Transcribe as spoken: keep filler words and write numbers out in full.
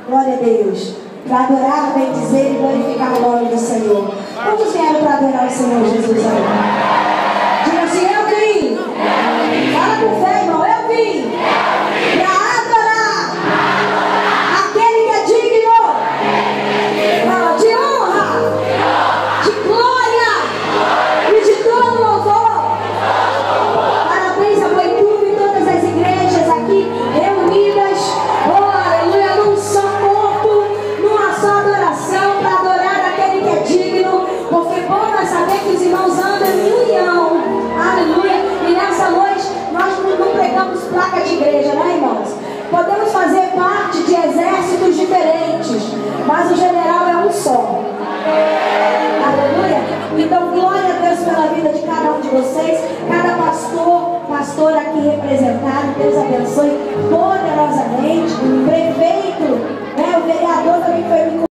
Glória a Deus. Para adorar, bem dizer e glorificar o nome do Senhor. Quantos vieram para adorar o Senhor Jesus aí? Diga assim, eu vim. Fala com fé, irmão, eu vim. Para adorar aquele que é digno. Fala de honra, de glória e de todo louvor. Parabéns a Boituva e todas as igrejas aqui reunidas. Oh, aleluia, num só corpo, numa só adoração, para adorar aquele que é digno. Porque bom é saber que os irmãos andam em união. Aleluia. E nessa noite nós não pregamos placa de igreja, né, irmãos? Podemos fazer parte de exércitos diferentes, mas o general é um só. Aleluia. Então, glória a Deus pela vida de cada um de vocês, cada pastor, pastor aqui representado. Deus abençoe poderosamente. Prefeito, né, o vereador também foi me